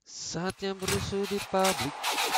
Saatnya berusuh di publik.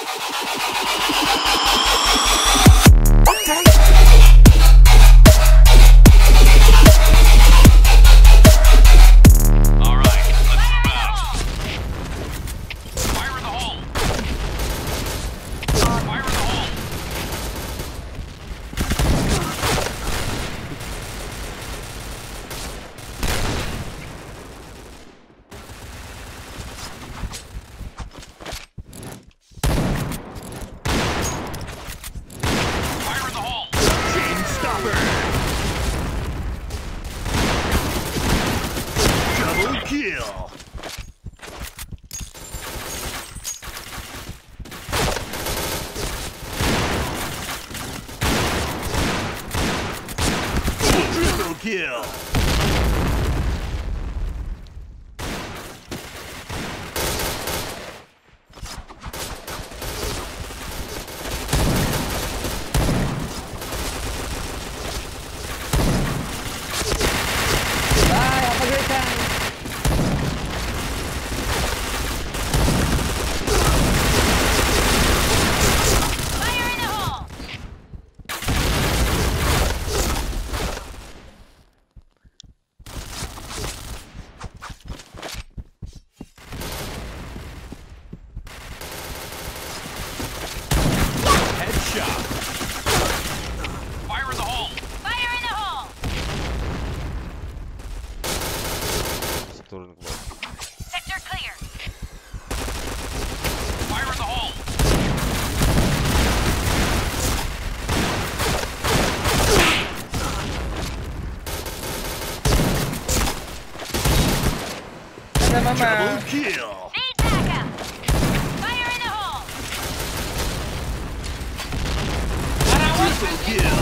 Kill. Triple kill. Bye, have a great time. Headshot. Fire in the hole! Fire in the hole! Bisa turun ke bawah. Sector clear. Fire in the hole! Sama mama. Double kill. Need backup! Fire in the hole! Triple kill.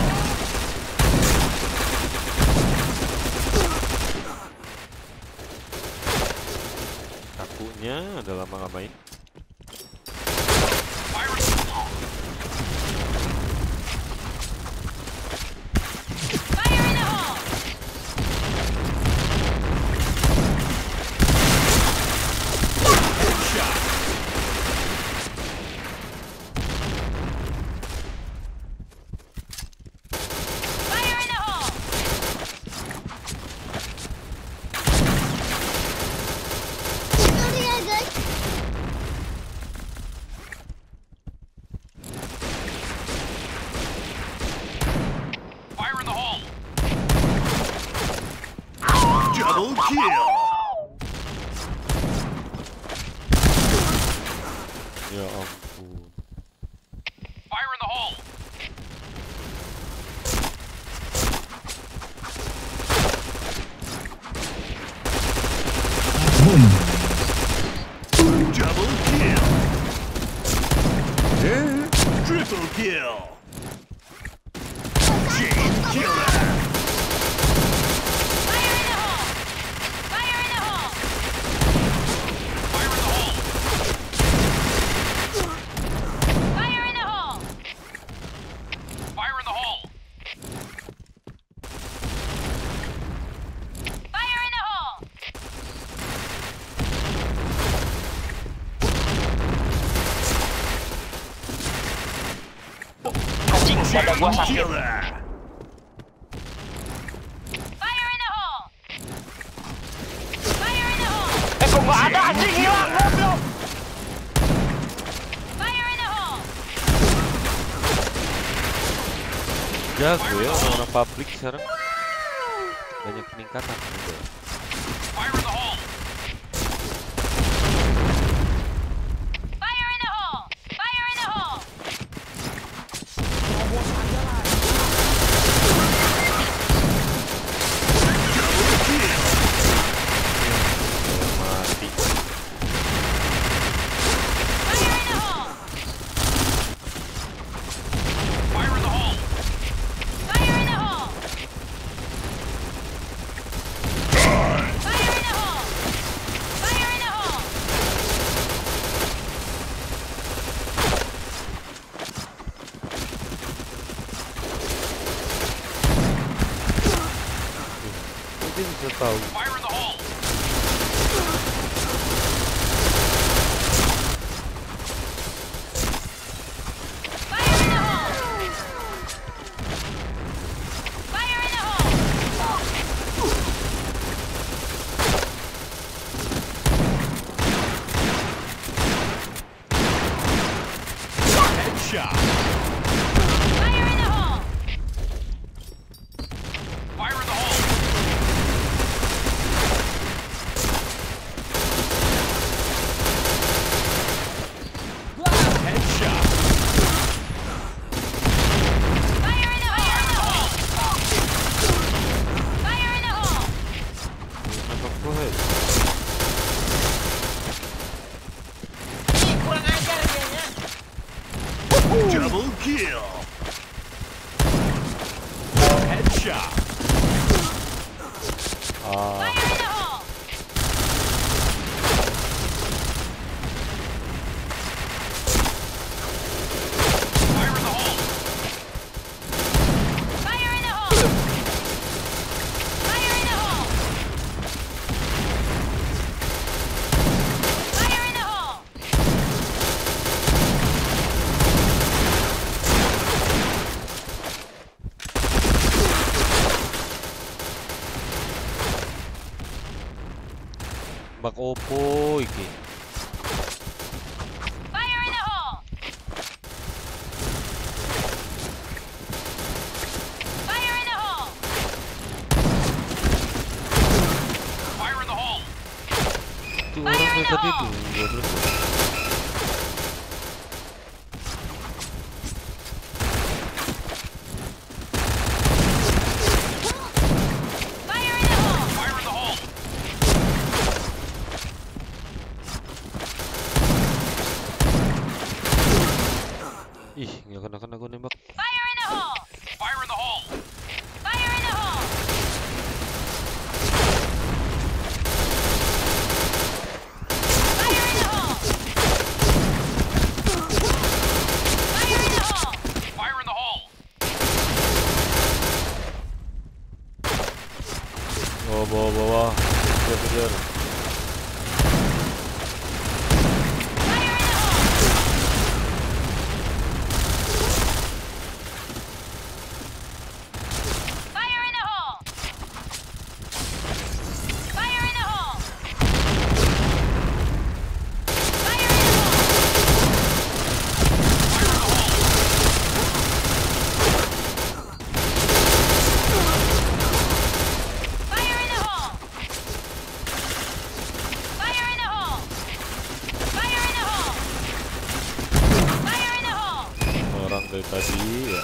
Kakunya udah lama nggak main. Fire in the hole! Fire in the hole! Headshot. Fire in the hole! Fire in the hole! Double kill. Ya ampun. Fire in the hole! Double kill. Triple kill. Chain killer. Fire in the hole! Fire in the hole! Fire in the hole! Fire in the hole! Fire in the hole! Fire in the hole! Anjing, ada gua sakit. Killer. Fire in the hole! Fire in the hole! Kok nggak ada anjing hilang goblok. Fire in the hole! Jago ya orang-orang publik sekarang. Banyak peningkatan. Fire in the hole! Fire in the hole! Fire in the hole! Double kill. Mati. Fire in the hole! Fire in the hole! Fire in the hole! Fire in the hole! Fire in the hole! Mungkin bisa tahu. Fire in the hole! Headshot. Fire in the hole! Fire in the hole! Headshot. Fire in the hole! Fire in the hole! Nagpapuhay. Ih, kurang ajar dianya. Double kill. Headshot. Ah, Fire in the hole! Fire in the hole! Fire in the hole! Fire in the hole! Fire in the hole! Bak-opo iki. Fire in the hole! Fire in the hole! Fire in the hole! Itu orangnya tadi tuh. Gua terus. Fire in the hole! Fire in the hole! Ih, nggak kena gua nembak. Fire in the hole! Fire in the hole! Fire in the hole! Fire in the hole! Fire in the hole! Fire in the hole! Bawa. Kejar. Fire in the hole! Fire in the hole! Fire in the hole! Fire in the hole! Fire in the hole! Fire in the hole! Fire in the hole! Fire in the hole! Orang dari tadi ya.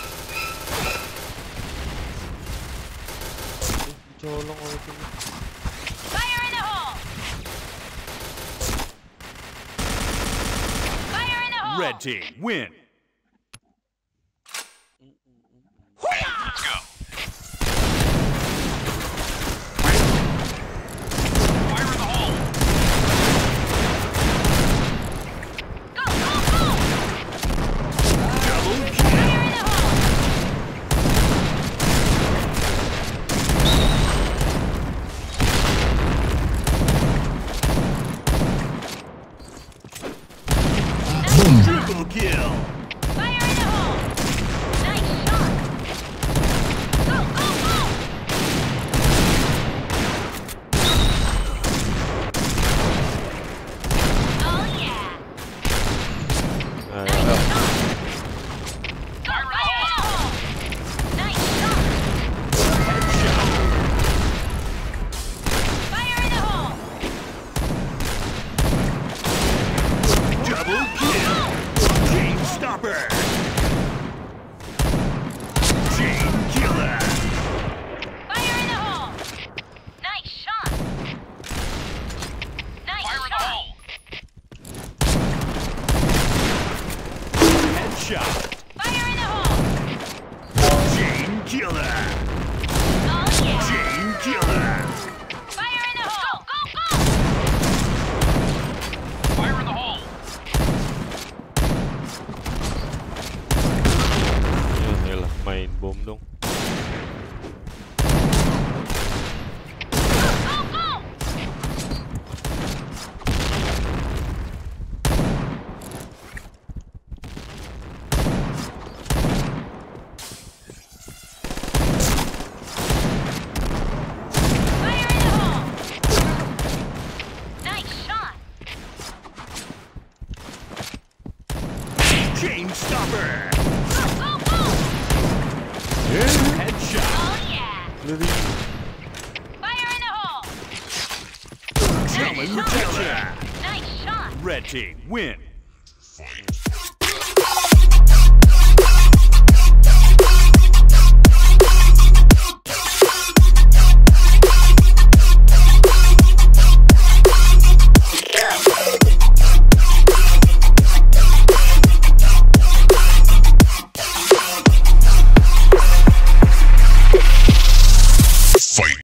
Colong oleh ini. Fire in the hole! Fire in the hole! Red team win. Let's go! Fire in the hole! Go, go, go! Double kill. Fire in the hole! Triple kill. Fire in the hole! Nice shot! Go, go, go! Oh yeah! Nah, Nice ya. shot! Go, fire in the hole! Nice shot! Headshot. Fire in the hole! Double kill. Chain stopper. Chain killer. Fire in the hole! Nice shot! Nice Fire in the shot! hole! Headshot. Fire in the hole! Chain killer. Oh yeah! Chain killer. Fire in the hole! Go, go, go! Fire in the hole! Ya elah, main bom dong. Go, go, go! Stopper. Boom, boom! Headshot. Oh, yeah! Really? Fire in the hole! Chain killer. Nice shot! Red team win.